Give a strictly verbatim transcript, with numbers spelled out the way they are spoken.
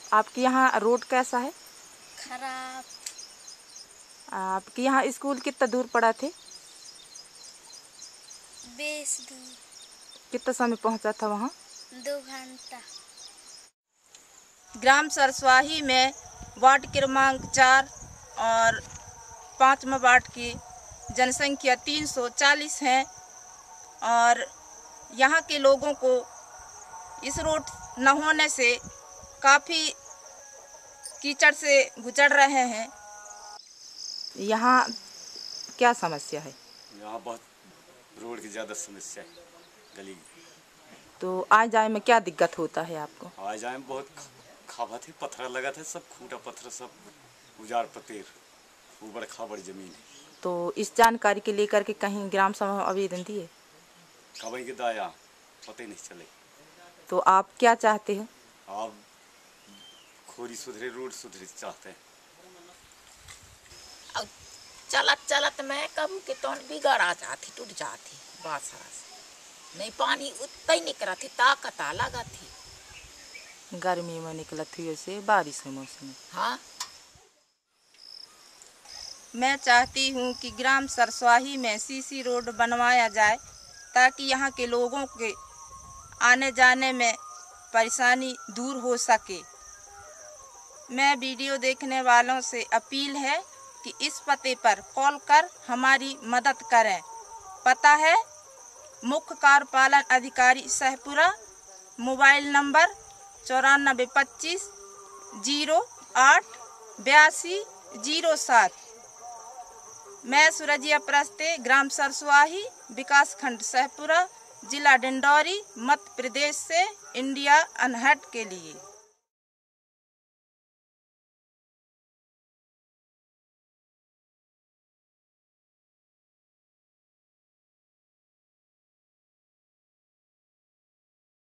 आपके यहाँ रोड कैसा है? खराब। आपके यहाँ स्कूल कितना दूर पड़ा थे? बीस दूर। कितना समय पहुँचा था वहाँ? दो घंटा। ग्राम सरस्वाही में वार्ड क्रमांक चार और पाँचवा वार्ड की जनसंख्या तीन सौ चालीस है और यहाँ के लोगों को इस रोड न होने से काफ़ी कीचड़ से गुजर रहे हैं। यहाँ क्या समस्या है? यहाँ बहुत रोड की ज़्यादा समस्या है, गली। तो आ जाए में क्या दिक्कत होता है आपको? आ जाए में बहुत खाबा थी, पत्थर लगा था, सब खूटा पत्थर, सब उजाड़ पतेर, ऊबड़ खाबड़ जमीन है। तो इस जानकारी के लेकर के कहीं ग्राम सभा में आवेदन दिए? कभी के दाया पता ही नहीं चले। तो आप क्या चाहते हैं? आप खोरी सुधरे, रोड सुधरे चाहते हैं। अब चलत चलत मैं कभी के तो बिगड़ आ जाती, टूट जाती बास नहीं, पानी उतना ही निकला थी, ताकत आ लगा थी। गर्मी में निकला थी वैसे बारिश के मौसम में। हाँ, मैं चाहती हूँ कि ग्राम सरस्वाही में सीसी रोड बनवाया जाए ताकि यहाँ के लोगों के आने जाने में परेशानी दूर हो सके। मैं वीडियो देखने वालों से अपील है कि इस पते पर कॉल कर हमारी मदद करें। पता है मुख्य कार्यपालन अधिकारी सहपुरा, मोबाइल नंबर चौरानबे पच्चीस जीरो आठ बयासी जीरो सात। मैं सूरजिया प्रस्ते, ग्राम सरस्वाही, विकास खंड सहपुरा, जिला डिंडौरी, मध्य प्रदेश से इंडिया अनहट के लिए।